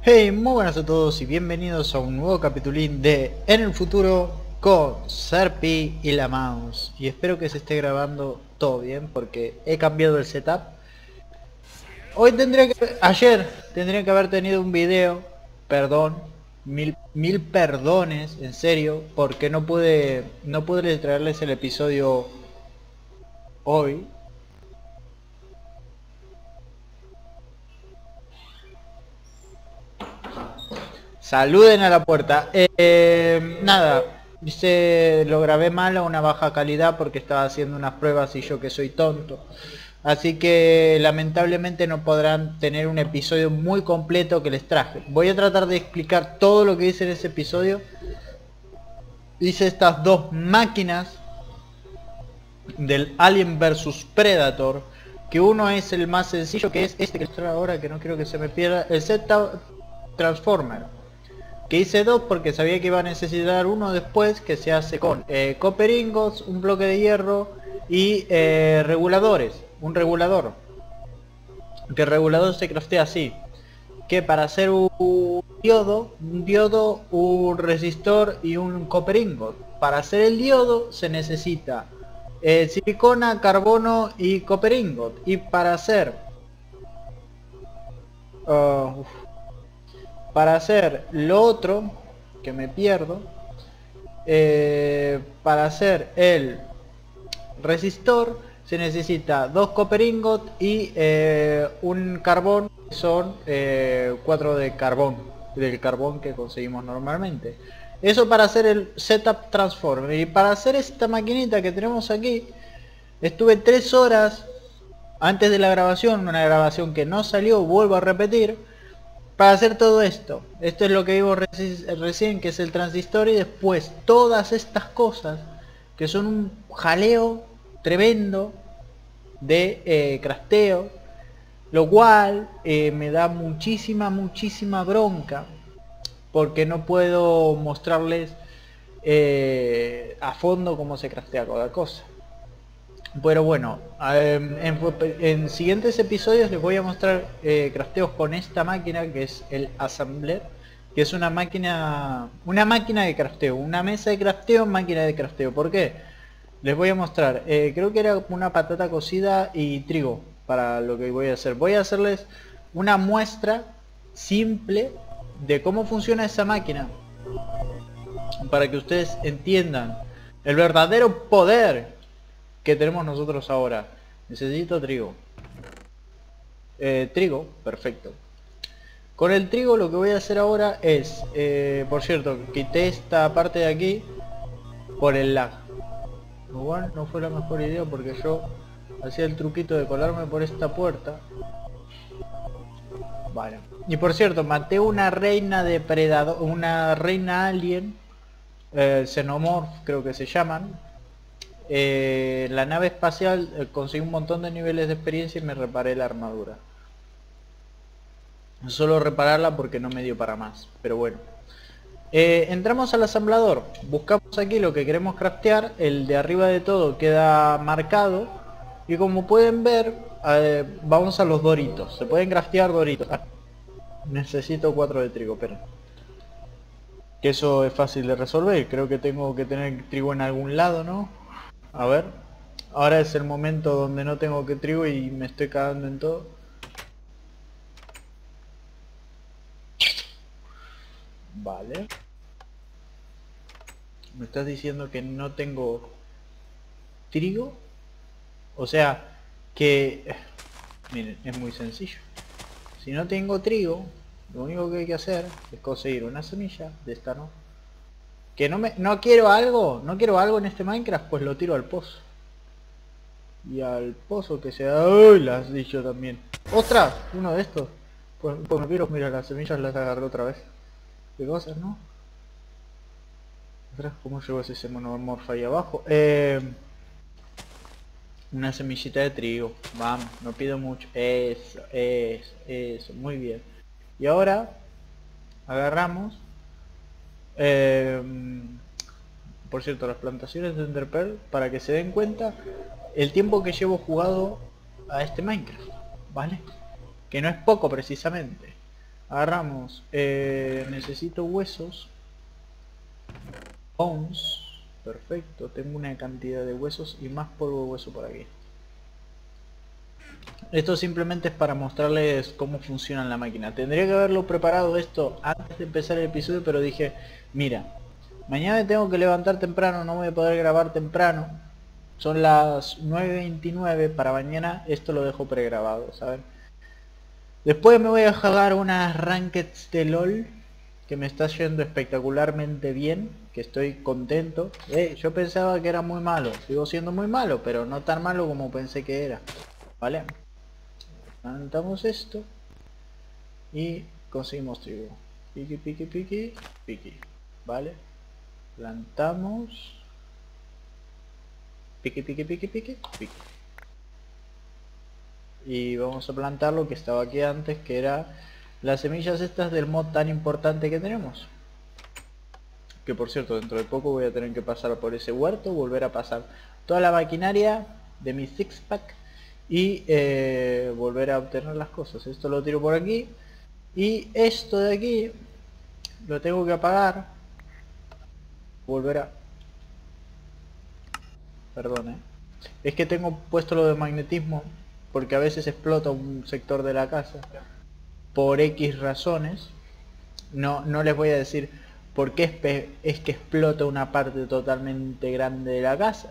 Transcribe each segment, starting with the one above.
Hey, muy buenas a todos y bienvenidos a un nuevo capitulín de En el Futuro con Serpi y la Mouse. Y espero que se esté grabando todo bien porque he cambiado el setup. Ayer tendría que haber tenido un video, perdón, mil perdones, en serio, porque no pude traerles el episodio hoy. Saluden a la puerta. Nada, lo grabé mal a una baja calidad porque estaba haciendo unas pruebas y yo que soy tonto. Así que lamentablemente no podrán tener un episodio muy completo que les traje. Voy a tratar de explicar todo lo que hice en ese episodio. Hice estas dos máquinas del Alien vs Predator. Que uno es el más sencillo, que es este que estoy ahora, que no quiero que se me pierda. El Z Transformer. Que hice dos porque sabía que iba a necesitar uno después, que se hace con copper ingots, un bloque de hierro y reguladores, un regulador. Que el regulador se craftea así, que para hacer un diodo, un resistor y un copper ingot. Para hacer el diodo se necesita silicona, carbono y copper ingot. Y para hacer para hacer lo otro, que me pierdo, para hacer el resistor se necesita dos copper ingot y un carbón, que son 4 de carbón, del carbón que conseguimos normalmente. Eso para hacer el setup transformer. Y para hacer esta maquinita que tenemos aquí, estuve 3 horas antes de la grabación, una grabación que no salió, vuelvo a repetir, para hacer todo esto. Esto es lo que vimos recién, que es el transistor, y después todas estas cosas que son un jaleo tremendo de crafteo, lo cual me da muchísima bronca porque no puedo mostrarles a fondo cómo se craftea cada cosa. Pero bueno, en siguientes episodios les voy a mostrar crafteos con esta máquina, que es el Assembler, que es una máquina de crafteo, una mesa de crafteo, máquina de crafteo. ¿Por qué? Les voy a mostrar, creo que era una patata cocida y trigo para lo que voy a hacer. Voy a hacerles una muestra simple de cómo funciona esa máquina, para que ustedes entiendan el verdadero poder que tenemos nosotros ahora. Necesito trigo. Trigo, perfecto. Con el trigo lo que voy a hacer ahora es, por cierto, quité esta parte de aquí por el lag. Igual no fue la mejor idea porque yo hacía el truquito de colarme por esta puerta. Vale. Y por cierto, maté una reina depredador, una reina alien, xenomorph creo que se llaman. La nave espacial, conseguí un montón de niveles de experiencia y me reparé la armadura. Solo repararla porque no me dio para más, pero bueno. Entramos al asamblador, buscamos aquí lo que queremos craftear, el de arriba de todo queda marcado. Y como pueden ver, vamos a los doritos, se pueden craftear doritos. Necesito 4 de trigo, pero que eso es fácil de resolver. Creo que tengo que tener trigo en algún lado, ¿no? A ver, ahora es el momento donde no tengo que trigo y me estoy cagando en todo. Vale. ¿Me estás diciendo que no tengo trigo? O sea, que... Miren, es muy sencillo. Si no tengo trigo, lo único que hay que hacer es conseguir una semilla de esta, ¿no? Que no quiero algo, en este Minecraft, pues lo tiro al pozo. Y al pozo que sea... ¡Uy! Las dicho también. ¡Ostras! Uno de estos. Pues me quiero, mira, las semillas las agarré otra vez. ¿Qué cosas, no? Ostras, ¿cómo llegó ese xenomorph ahí abajo? Una semillita de trigo. Vamos, no pido mucho. Eso, muy bien. Y ahora agarramos, por cierto, las plantaciones de Enderpearl, para que se den cuenta el tiempo que llevo jugado a este Minecraft, ¿vale? Que no es poco precisamente. Agarramos, necesito huesos. Bones. Perfecto, tengo una cantidad de huesos y más polvo de hueso por aquí. Esto simplemente es para mostrarles cómo funciona la máquina. Tendría que haberlo preparado esto antes de empezar el episodio, pero dije, mira, mañana me tengo que levantar temprano, no voy a poder grabar temprano. Son las 9:29, para mañana esto lo dejo pregrabado, ¿saben? Después me voy a jugar unas rankeds de LOL, que me está yendo espectacularmente bien, que estoy contento. Yo pensaba que era muy malo, sigo siendo muy malo, pero no tan malo como pensé que era. ¿Vale? Levantamos esto y conseguimos trigo. Piqui, piqui, piqui, piqui. ¿Vale? Plantamos. Piqui, piqui, piqui, piqui, piqui. Y vamos a plantar lo que estaba aquí antes, que era las semillas estas del mod tan importante que tenemos. Que por cierto, dentro de poco voy a tener que pasar por ese huerto, volver a pasar toda la maquinaria de mi six pack y volver a obtener las cosas. Esto lo tiro por aquí y esto de aquí lo tengo que apagar. Volver a... Perdón, es que tengo puesto lo de magnetismo porque a veces explota un sector de la casa por X razones. No les voy a decir por qué es que explota una parte totalmente grande de la casa,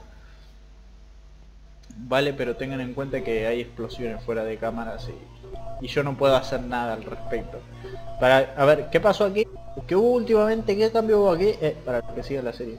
vale, pero tengan en cuenta que hay explosiones fuera de cámaras y yo no puedo hacer nada al respecto. A ver, ¿qué pasó aquí? ¿Qué hubo últimamente? ¿Qué cambio hubo aquí? Para que siga la serie.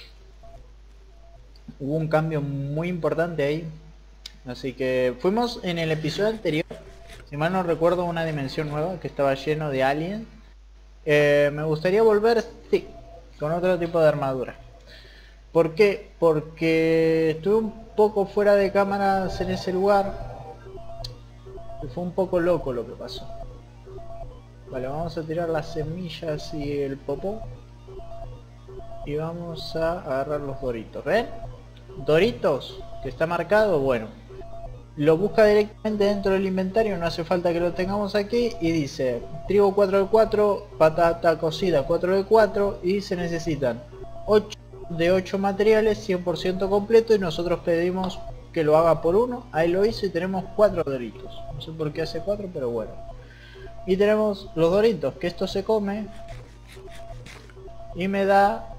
Hubo un cambio muy importante ahí. Así que fuimos en el episodio anterior, si mal no recuerdo, una dimensión nueva que estaba lleno de aliens. Me gustaría volver, sí, con otro tipo de armadura. ¿Por qué? Porque estuve un poco fuera de cámaras en ese lugar y fue un poco loco lo que pasó. Vale, vamos a tirar las semillas y el popó y vamos a agarrar los doritos. ¿Ven? Doritos, que está marcado, bueno, lo busca directamente dentro del inventario, no hace falta que lo tengamos aquí, y dice trigo 4x4, patata cocida 4x4 y se necesitan 8 de 8 materiales 100% completo, y nosotros pedimos que lo haga por uno. Ahí lo hizo y tenemos 4 doritos, no sé por qué hace 4, pero bueno. Y tenemos los doritos, que esto se come y me da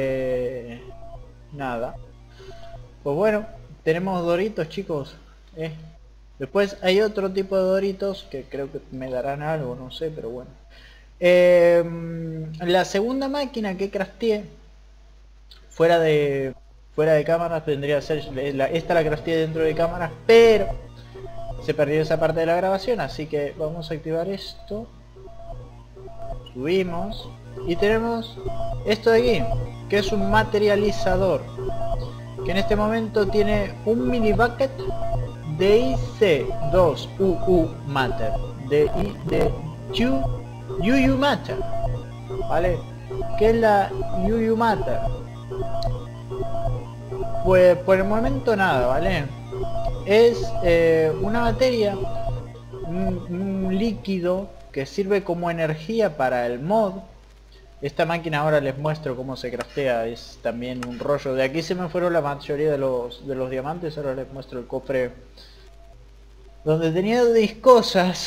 nada. Pues bueno, tenemos doritos, chicos. Después hay otro tipo de doritos que creo que me darán algo, no sé, pero bueno. La segunda máquina que crafteé fuera de cámaras vendría a ser esta, la crafteé dentro de cámaras, pero se perdió esa parte de la grabación, así que vamos a activar esto. Subimos y tenemos esto de aquí, que es un materializador, que en este momento tiene un mini bucket de IC2UU Matter, de UU Matter, ¿vale? ¿Qué es la UU Matter? Pues por el momento nada, ¿vale? Es una materia, un líquido que sirve como energía para el mod. Esta máquina ahora les muestro cómo se craftea, es también un rollo. De aquí se me fueron la mayoría de los diamantes, ahora les muestro el cofre donde tenía cosas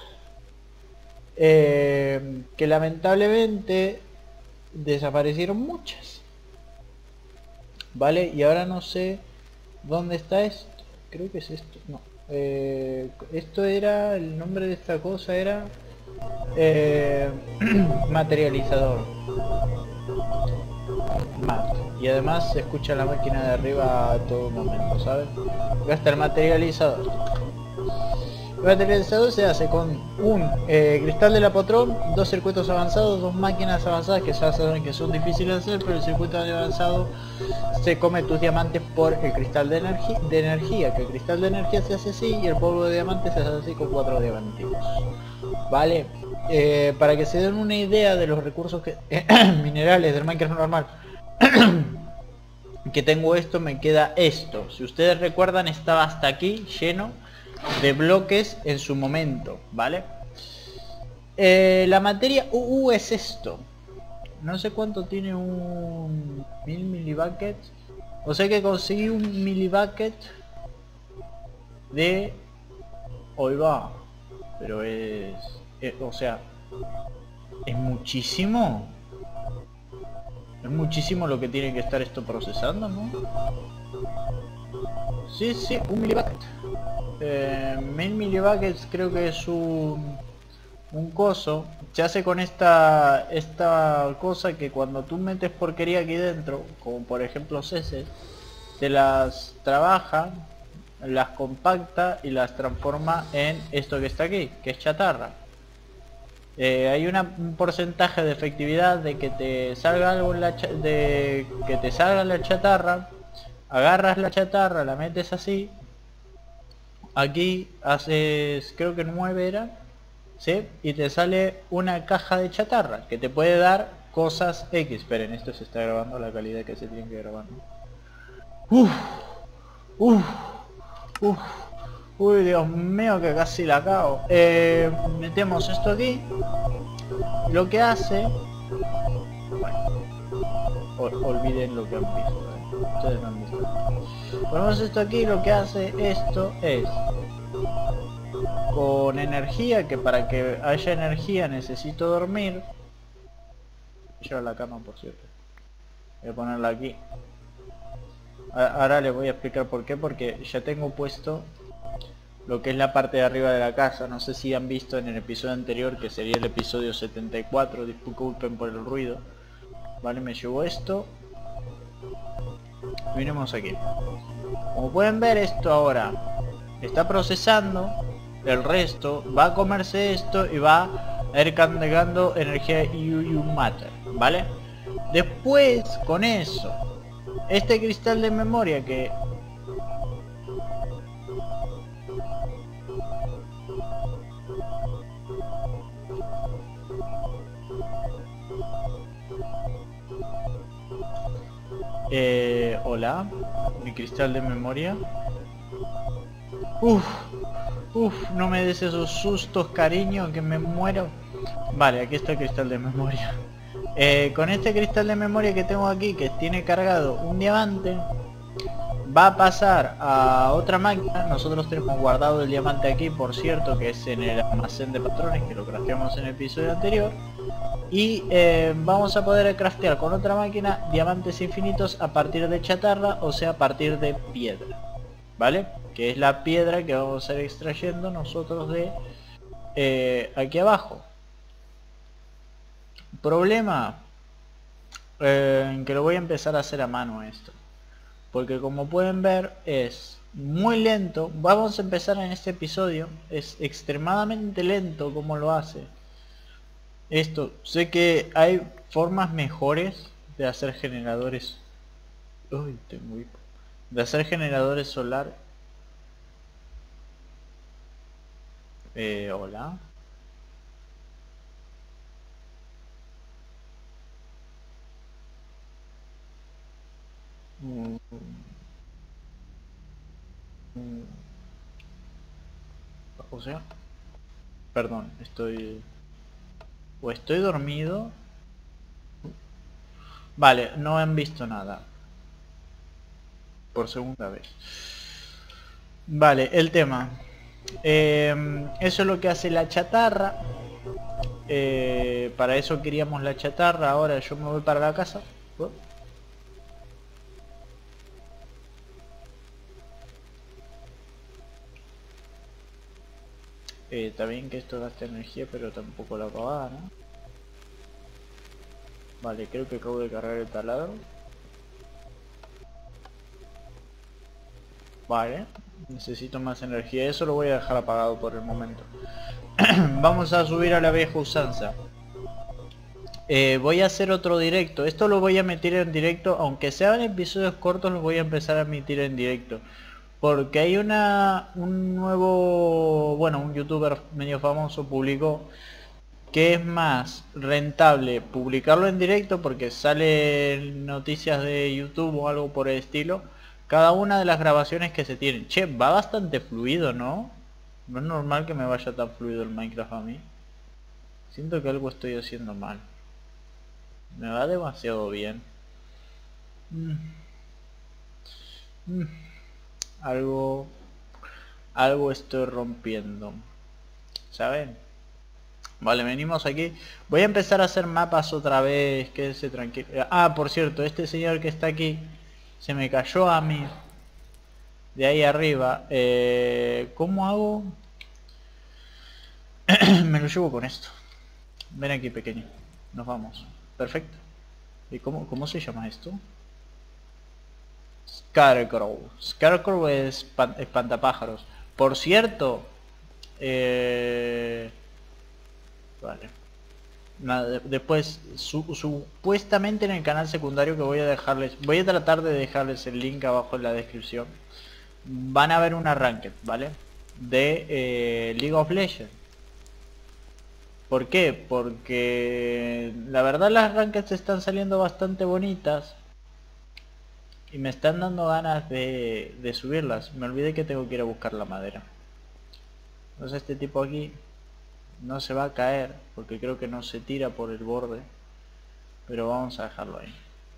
que lamentablemente desaparecieron muchas, vale, y ahora no sé dónde está esto. Creo que es esto, no, esto era, el nombre de esta cosa era materializador. Y además se escucha la máquina de arriba a todo momento, ¿sabes? Gasta el materializador. El materializador se hace con un cristal del apotrón, 2 circuitos avanzados, 2 máquinas avanzadas que ya saben que son difíciles de hacer, pero el circuito avanzado se come tus diamantes por el cristal de energía, que el cristal de energía se hace así y el polvo de diamantes se hace así con 4 diamanticos. Vale, para que se den una idea de los recursos que minerales del Minecraft normal que tengo, esto me queda esto. Si ustedes recuerdan, estaba hasta aquí lleno de bloques en su momento, ¿vale? La materia UU es esto. No sé cuánto tiene un 1000 milibuckets. O sea que conseguí un milibucket de... Hoy va. Pero o sea... Es muchísimo. Es muchísimo lo que tiene que estar esto procesando, ¿no? Sí, sí, un milibucket. 1000 milibuckets creo que es un coso. Se hace con esta cosa que cuando tú metes porquería aquí dentro, como por ejemplo heces, te las trabaja, las compacta y las transforma en esto que está aquí, que es chatarra. Hay un porcentaje de efectividad de que te salga algo en de que te salga la chatarra. Agarras la chatarra, la metes así. Aquí haces, creo que 9 era, ¿sí? Y te sale una caja de chatarra que te puede dar cosas X. Esperen, esto se está grabando a la calidad que se tiene que grabar, ¿no? Uf, uf, uf. Uy, Dios mío, que casi la cago. Metemos esto aquí. Lo que hace... Bueno, olviden lo que han visto, ¿eh? Ustedes no han visto. Ponemos esto aquí, lo que hace esto es... Con energía, que para que haya energía necesito dormir. Lleva la cama, por cierto. Voy a ponerla aquí. Ahora les voy a explicar por qué, porque ya tengo puesto lo que es la parte de arriba de la casa. No sé si han visto en el episodio anterior, que sería el episodio 74, disculpen por el ruido. Vale, me llevo esto. Miremos aquí. Como pueden ver, esto ahora está procesando. El resto va a comerse esto y va a ir cargando energía UU Matter, ¿vale? Después, con eso, este cristal de memoria que... hola, mi cristal de memoria. No me des esos sustos, cariño, que me muero. Vale, aquí está el cristal de memoria. Con este cristal de memoria que tengo aquí, que tiene cargado un diamante, va a pasar a otra máquina. Nosotros tenemos guardado el diamante aquí, por cierto, que es en el almacén de patrones, que lo crafteamos en el episodio anterior. Y vamos a poder craftear con otra máquina diamantes infinitos a partir de chatarra, o sea, a partir de piedra, ¿vale? Que es la piedra que vamos a ir extrayendo nosotros de aquí abajo. Problema que lo voy a empezar a hacer a mano esto, porque como pueden ver es muy lento. Vamos a empezar en este episodio, es extremadamente lento como lo hace esto. Sé que hay formas mejores de hacer generadores. Uy, tengo hipo. De hacer generadores solar. Hola. Mm, mm. O sea, perdón, o estoy dormido. Vale, no han visto nada. Por segunda vez. Vale, el tema. Eso es lo que hace la chatarra. Para eso queríamos la chatarra. Ahora yo me voy para la casa. Está bien que esto gasta energía, pero tampoco la pagada, ¿no? Vale, creo que acabo de cargar el taladro. Vale, necesito más energía. Eso lo voy a dejar apagado por el momento. Vamos a subir a la vieja usanza. Voy a hacer otro directo. Esto lo voy a emitir en directo. Aunque sean episodios cortos, los voy a empezar a emitir en directo. Porque hay un nuevo... Bueno, un youtuber medio famoso publicó que es más rentable publicarlo en directo, porque sale noticias de YouTube o algo por el estilo, cada una de las grabaciones que se tienen. Che, va bastante fluido, ¿no? No es normal que me vaya tan fluido el Minecraft a mí. Siento que algo estoy haciendo mal. Me va demasiado bien. Mm, mm, Algo... Algo estoy rompiendo. ¿Saben? Vale, venimos aquí. Voy a empezar a hacer mapas otra vez. Quédese tranquilo. Ah, por cierto, este señor que está aquí se me cayó a mí. De ahí arriba. ¿Cómo hago? Me lo llevo con esto. Ven aquí, pequeño. Nos vamos. Perfecto. ¿Y cómo se llama esto? Scarecrow. Scarecrow es espantapájaros. Por cierto. Vale. Nada, después, supuestamente en el canal secundario que voy a dejarles, voy a tratar de dejarles el link abajo en la descripción. Van a ver una ranked, ¿vale? De League of Legends. ¿Por qué? Porque la verdad las rankeds están saliendo bastante bonitas. Y me están dando ganas de subirlas. Me olvidé que tengo que ir a buscar la madera. Entonces este tipo aquí no se va a caer porque creo que no se tira por el borde, pero vamos a dejarlo ahí.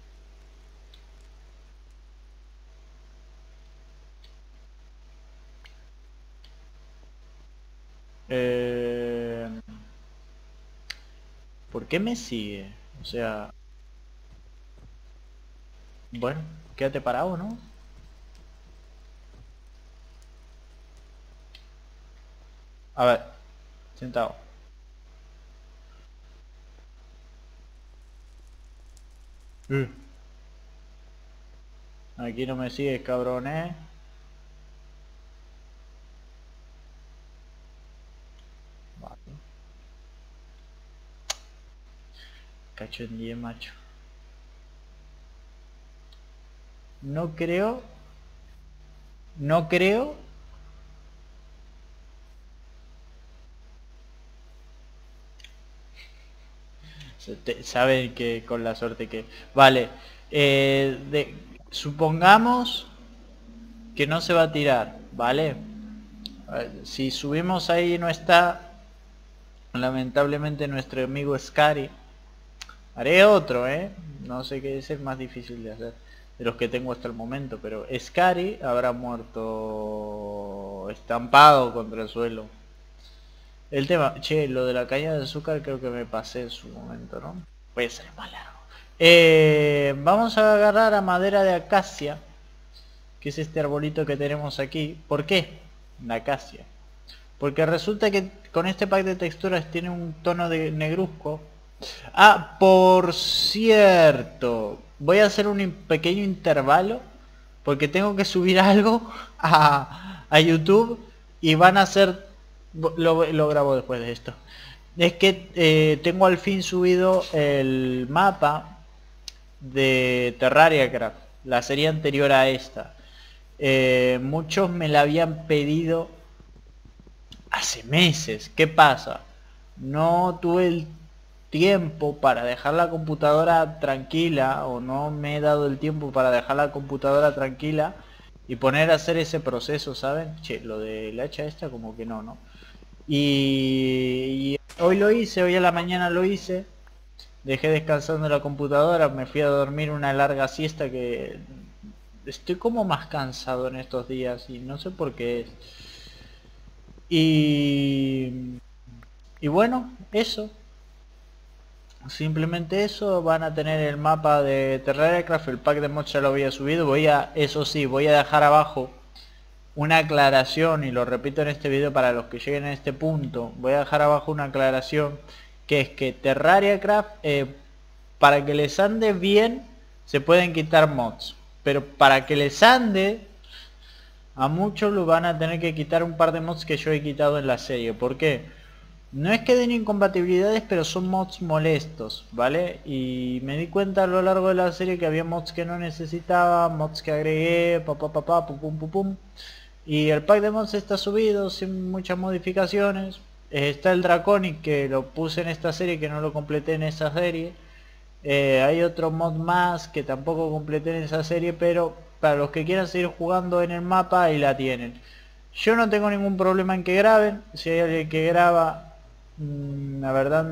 ¿Por qué me sigue? O sea, bueno, quédate parado, ¿no? A ver, sentado. Mm. Aquí no me sigues, cabrón, ¿eh? Vale. Cacho en 10, macho. No creo. No creo. Saben que con la suerte que... Vale. Supongamos que no se va a tirar, ¿vale? A ver, si subimos ahí no está, lamentablemente nuestro amigo Scary. Haré otro, no sé qué es el más difícil de hacer de los que tengo hasta el momento, pero Scary habrá muerto estampado contra el suelo. El tema, che, lo de la caña de azúcar creo que me pasé en su momento, ¿no? Puede ser más largo. Vamos a agarrar a madera de acacia, que es este arbolito que tenemos aquí. ¿Por qué? La acacia. Porque resulta que con este pack de texturas tiene un tono de negruzco. Ah, por cierto, voy a hacer un pequeño intervalo porque tengo que subir algo a YouTube y van a ser... Lo grabo después de esto. Es que tengo al fin subido el mapa de Terraria Craft, la serie anterior a esta. Muchos me la habían pedido hace meses. ¿Qué pasa? No tuve el tiempo para dejar la computadora tranquila, o no me he dado el tiempo para dejar la computadora tranquila y poner a hacer ese proceso, ¿saben? Che, lo del hacha esta como que no. Y hoy lo hice, hoy a la mañana lo hice. Dejé descansando la computadora, me fui a dormir una larga siesta que... Estoy como más cansado en estos días y no sé por qué es. Y bueno, eso. Simplemente eso, van a tener el mapa de Terrariacraft, el pack de mods ya lo había subido. Eso sí, voy a dejar abajo una aclaración, y lo repito en este video para los que lleguen a este punto. Voy a dejar abajo una aclaración, que es que Terrariacraft, para que les ande bien, se pueden quitar mods. Pero para que les ande, a muchos lo van a tener que quitar un par de mods que yo he quitado en la serie. ¿Por qué? No es que den incompatibilidades, pero son mods molestos, ¿vale? Y me di cuenta a lo largo de la serie que había mods que no necesitaba, mods que agregué, pum pum pum. Y el pack de mods está subido sin muchas modificaciones. Está el Draconic, que lo puse en esta serie, que no lo completé en esa serie. Hay otro mod más que tampoco completé en esa serie, pero para los que quieran seguir jugando en el mapa, ahí la tienen. Yo no tengo ningún problema en que graben. Si hay alguien que graba, La verdad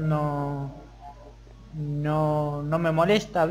no me molesta.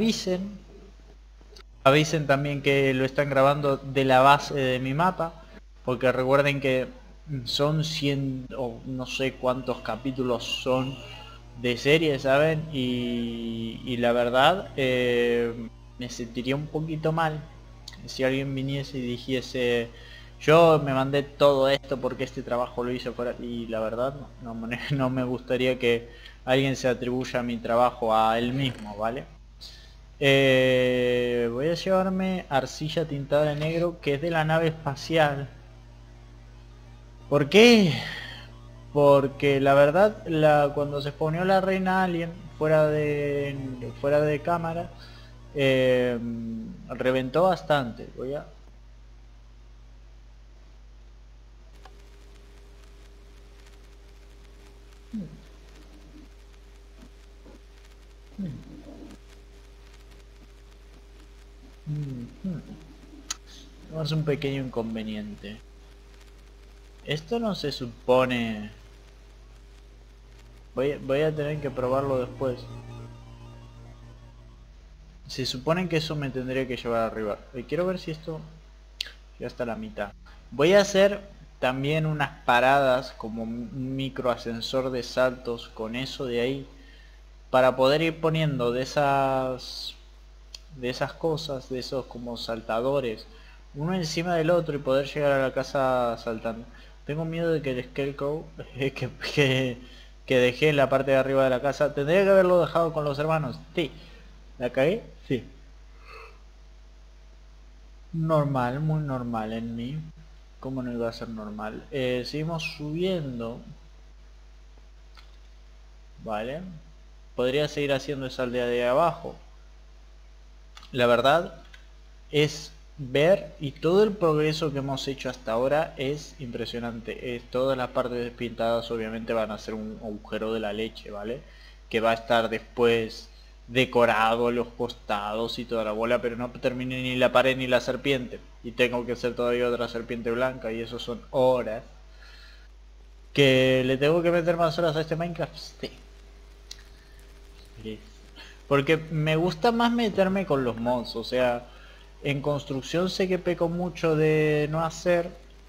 Avisen también que lo están grabando de la base de mi mapa, porque recuerden que son 100 o no sé cuántos capítulos son de serie, ¿saben? Y la verdad me sentiría un poquito mal si alguien viniese y dijese: yo me mandé todo esto porque este trabajo lo hice fuera. Y la verdad no me gustaría que alguien se atribuya mi trabajo a él mismo, ¿vale? Voy a llevarme arcilla tintada de negro, que es de la nave espacial. ¿Por qué? Porque la verdad, cuando se spawneó la reina alien fuera de cámara, reventó bastante. Voy a... Tenemos un pequeño inconveniente. Esto no se supone... Voy a tener que probarlo después. Se supone que eso me tendría que llevar arriba. Quiero ver si esto ya está a la mitad. Voy a hacer también unas paradas como un micro ascensor de saltos con eso de ahí, para poder ir poniendo de esas cosas, de esos como saltadores, uno encima del otro y poder llegar a la casa saltando. Tengo miedo de que el Scarecrow que dejé en la parte de arriba de la casa, tendría que haberlo dejado con los hermanos. Sí, ¿la cagué? Sí. Normal, muy normal en mí. ¿Cómo no iba a ser normal? Seguimos subiendo. Vale. Podría seguir haciendo esa aldea de abajo. La verdad es ver, y todo el progreso que hemos hecho hasta ahora es impresionante. Todas las partes despintadas obviamente van a ser un agujero de la leche, ¿vale? Que va a estar después decorado los costados y toda la bola, pero no terminé ni la pared ni la serpiente. Y tengo que hacer todavía otra serpiente blanca, y eso son horas. ¿Que le tengo que meter más horas a este Minecraft? Sí. Sí. Porque me gusta más meterme con los mods, o sea, en construcción sé que peco mucho de no hacer,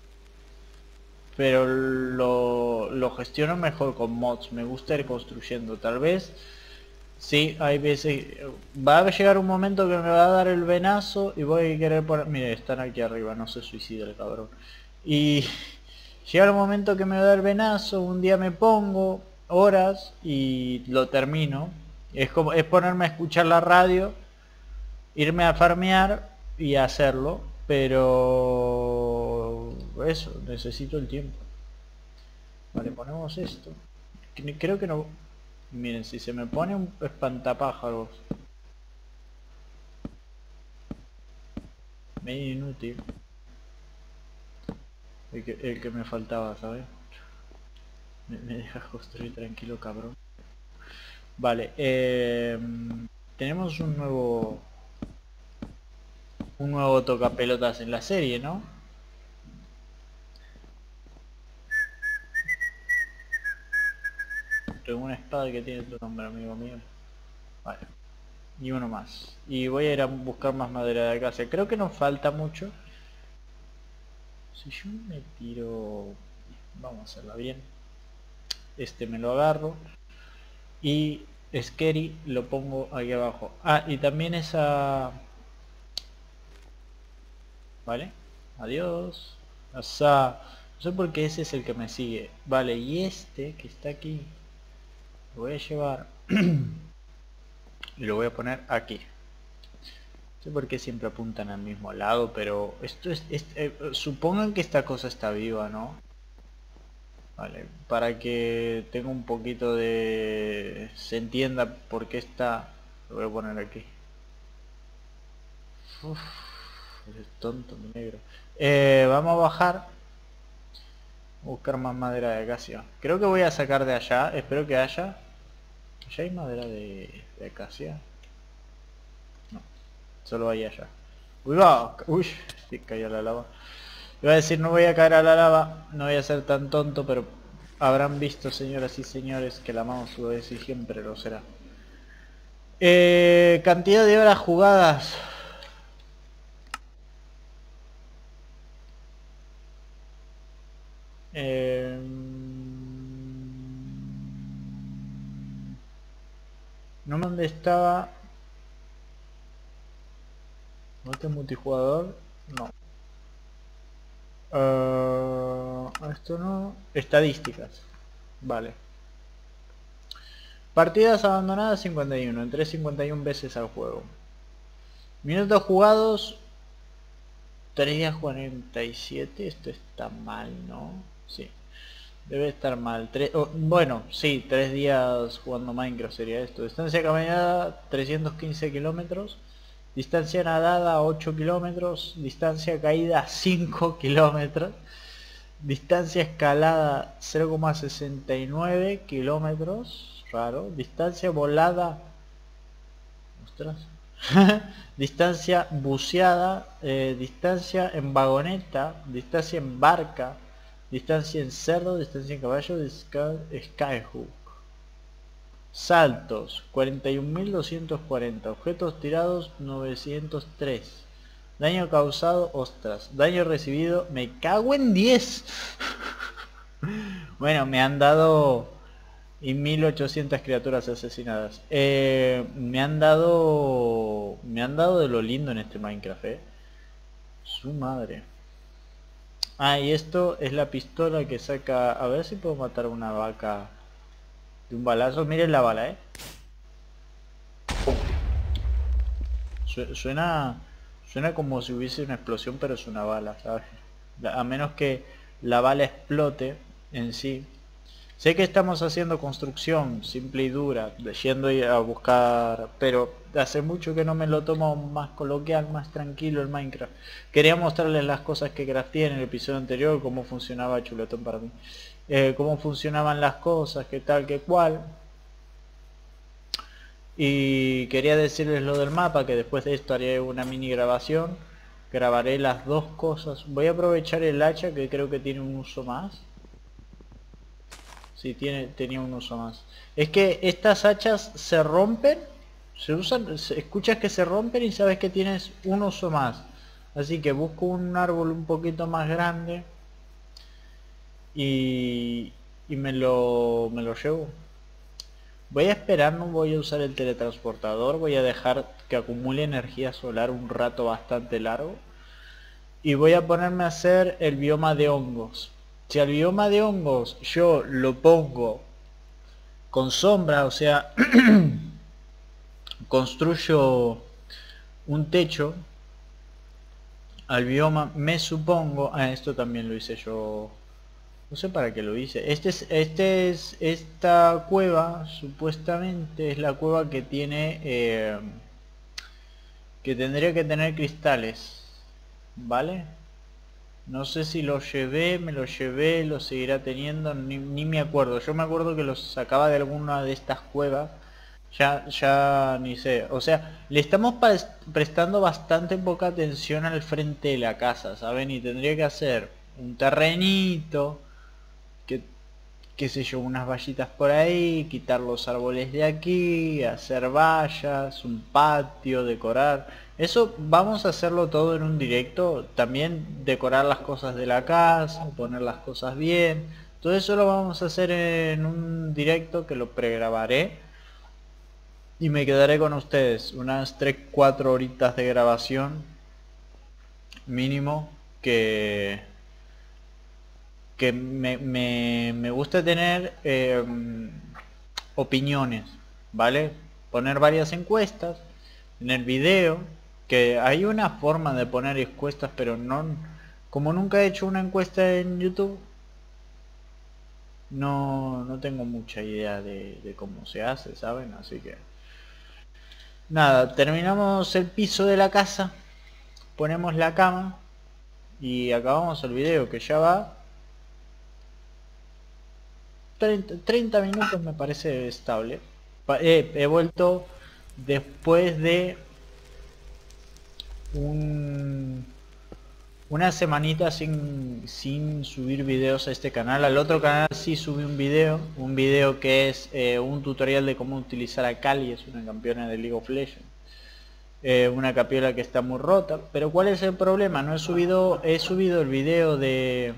pero lo gestiono mejor con mods. Me gusta ir construyendo. Tal vez, sí, hay veces... Va a llegar un momento que me va a dar el venazo y voy a querer poner... Mire, están aquí arriba, no se suicida el cabrón. Y llega el momento que me va a dar el venazo, un día me pongo horas y lo termino. Es ponerme a escuchar la radio, irme a farmear y hacerlo, pero eso, necesito el tiempo. Vale, ponemos esto. Creo que no... Miren, si se me pone un espantapájaros medio inútil, el que me faltaba, ¿sabes? Me dejas construir tranquilo, cabrón. Vale, tenemos un nuevo tocapelotas en la serie, ¿no? Tengo una espada que tiene tu nombre, amigo mío. Vale. Y uno más. Y voy a ir a buscar más madera de casa. Creo que nos falta mucho. Si yo me tiro... Vamos a hacerla bien. Este me lo agarro. Y Scary lo pongo aquí abajo. Ah, y también esa... Vale. Adiós. O sea, no sé por qué ese es el que me sigue. Vale, y este que está aquí lo voy a llevar y lo voy a poner aquí. No sé por qué siempre apuntan al mismo lado, pero esto supongan que esta cosa está viva, ¿no? Vale, para que tenga un poquito de... se entienda por qué está... Lo voy a poner aquí. Uf, eres tonto, mi negro. Vamos a bajar. Buscar más madera de acacia. Creo que voy a sacar de allá. Espero que haya. ¿Ya hay madera de acacia? No. Solo hay allá. Uy, va. Uy, sí, cayó la lava. Iba a decir, no voy a caer a la lava. No voy a ser tan tonto, pero habrán visto, señoras y señores, que la mouse lo es y siempre lo será. Cantidad de horas jugadas. No me dónde estaba. ¿No este multijugador? No. Esto no. Estadísticas. Vale. Partidas abandonadas 51. Entré 51 veces al juego. Minutos jugados 3 días 47. Esto está mal, ¿no? Sí. Debe estar mal. Bueno, sí, 3 días jugando Minecraft sería esto. Distancia caminada 315 kilómetros. Distancia nadada 8 kilómetros. Distancia caída 5 kilómetros. Distancia escalada 0,69 kilómetros. Raro. Distancia volada. Ostras. Distancia buceada. Distancia en vagoneta. Distancia en barca. Distancia en cerdo. Distancia en caballo. Skyhook. Saltos 41.240. Objetos tirados 903. Daño causado, ostras. Daño recibido, me cago en 10. Bueno, me han dado... Y 1800 criaturas asesinadas. Me han dado de lo lindo en este Minecraft, Su madre. Ah, y esto es la pistola que saca... A ver si puedo matar a una vaca de un balazo. Miren la bala, Suena como si hubiese una explosión, pero es una bala, ¿sabes? A menos que la bala explote en sí. Sé que estamos haciendo construcción simple y dura, yendo a buscar, pero hace mucho que no me lo tomo más coloquial, más tranquilo el Minecraft. Quería mostrarles las cosas que crafteé en el episodio anterior, cómo funcionaba chuletón para mí. Cómo funcionaban las cosas, qué tal, qué cual. Y quería decirles lo del mapa, que después de esto haré una mini grabación. Grabaré las dos cosas. Voy a aprovechar el hacha, que creo que tiene un uso más. Sí, tenía un uso más. Es que estas hachas se rompen, se usan, escuchas que se rompen y sabes que tienes un uso más. Así que busco un árbol un poquito más grande y me lo llevo. Voy a esperar, no voy a usar el teletransportador, voy a dejar que acumule energía solar un rato bastante largo. Y voy a ponerme a hacer el bioma de hongos. Si al bioma de hongos yo lo pongo con sombra, o sea, construyo un techo al bioma, me supongo... Ah, esto también lo hice yo. No sé para qué lo hice. Esta cueva supuestamente es la cueva que tiene... que tendría que tener cristales. ¿Vale? No sé si lo llevé, me lo llevé, lo seguirá teniendo, ni me acuerdo. Yo me acuerdo que los sacaba de alguna de estas cuevas. Ya ni sé. O sea, le estamos prestando bastante poca atención al frente de la casa, ¿saben? Y tendría que hacer un terrenito, que qué sé yo, unas vallitas por ahí, quitar los árboles de aquí, hacer vallas, un patio, decorar. Eso vamos a hacerlo todo en un directo. También decorar las cosas de la casa, poner las cosas bien. Todo eso lo vamos a hacer en un directo que lo pregrabaré. Y me quedaré con ustedes unas 3-4 horitas de grabación mínimo que me gusta tener opiniones, ¿vale? Poner varias encuestas, tener video, que hay una forma de poner encuestas, pero no, como nunca he hecho una encuesta en YouTube, no tengo mucha idea de cómo se hace, ¿saben? Así que nada, terminamos el piso de la casa, ponemos la cama y acabamos el video, que ya va 30 minutos, me parece estable. He vuelto después de un una semanita sin subir videos a este canal. Al otro canal sí subí un video que es un tutorial de cómo utilizar a Kali, es una campeona de League of Legends. Una capiola que está muy rota, pero ¿cuál es el problema? No he subido el video de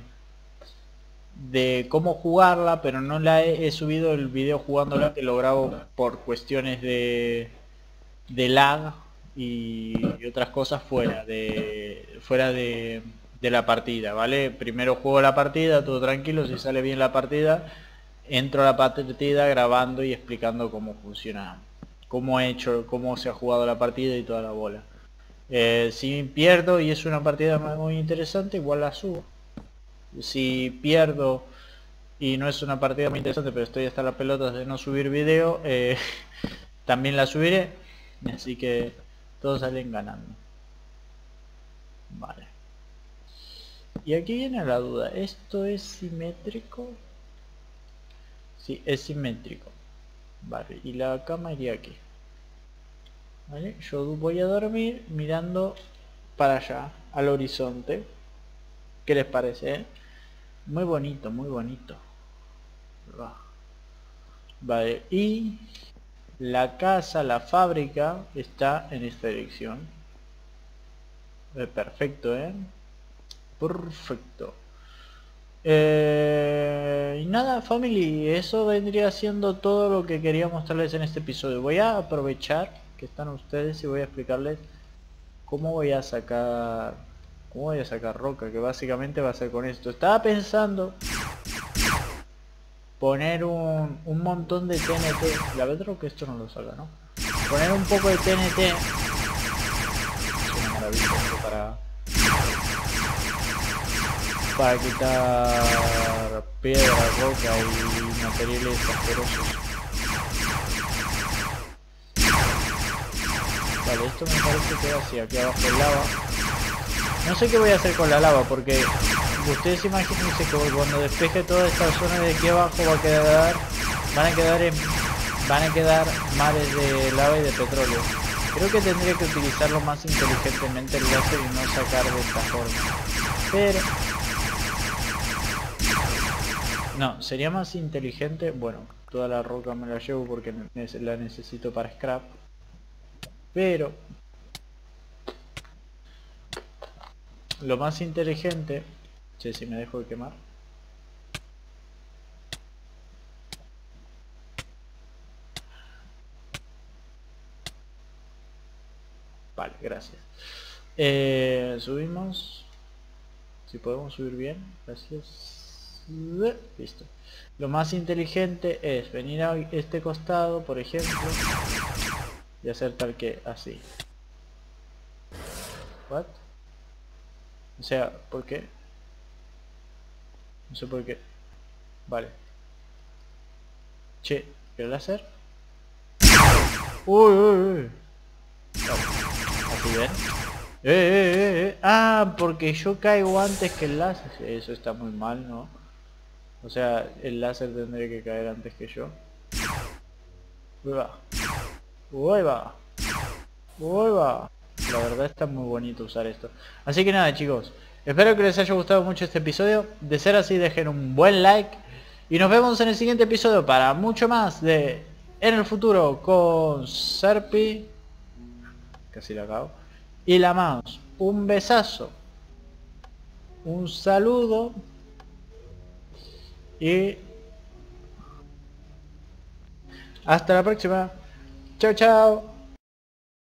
cómo jugarla, pero no he subido el video jugándola, que lo grabo por cuestiones de lag y otras cosas fuera de la partida, ¿vale? Primero juego la partida, todo tranquilo, si sale bien la partida, entro a la partida grabando y explicando cómo funciona, cómo se ha jugado la partida y toda la bola. Si pierdo y es una partida muy interesante, igual la subo. Si pierdo y no es una partida muy interesante, pero estoy hasta las pelotas de no subir video, también la subiré. Así que todos salen ganando. Vale. Y aquí viene la duda. ¿Esto es simétrico? Sí, es simétrico. Vale, y la cama iría aquí. Vale, yo voy a dormir mirando para allá, al horizonte. ¿Qué les parece? Muy bonito, muy bonito. Vale, y la casa, la fábrica está en esta dirección. Perfecto, perfecto. Y nada, family, eso vendría siendo todo lo que quería mostrarles en este episodio. Voy a aprovechar que están ustedes y voy a explicarles cómo voy a sacar roca, que básicamente va a ser con esto. Estaba pensando poner un montón de TNT. La verdad que esto no lo salga, ¿no? Poner un poco de TNT. Es una maravilla esto para quitar piedra, roca y materiales asquerosos. Vale, esto me parece que así, aquí abajo el lava. No sé qué voy a hacer con la lava, porque ustedes imagínense que cuando despeje toda esta zona de aquí abajo van a quedar mares de lava y de petróleo. Creo que tendría que utilizarlo más inteligentemente el láser y no sacar de esta forma. Pero no, sería más inteligente. Bueno, toda la roca me la llevo porque la necesito para scrap. Pero lo más inteligente... Che, si me dejo de quemar. Vale, gracias. Subimos. Si podemos subir bien, gracias. Listo. Lo más inteligente es venir a este costado, por ejemplo, y hacer tal que así. What? O sea, ¿por qué? No sé por qué. Vale. Che, ¿el láser? Uy, uy, uy. Vale. Así ven. Ah, porque yo caigo antes que el láser. Eso está muy mal, ¿no? O sea, el láser tendría que caer antes que yo. Uy, va. Uy, va. Uy, va. La verdad está muy bonito usar esto. Así que nada, chicos. Espero que les haya gustado mucho este episodio. De ser así, dejen un buen like. Y nos vemos en el siguiente episodio para mucho más de En el Futuro con Serpi. Casi la acabo. Y la mouse. Un besazo. Un saludo. Y hasta la próxima. Chao, chao.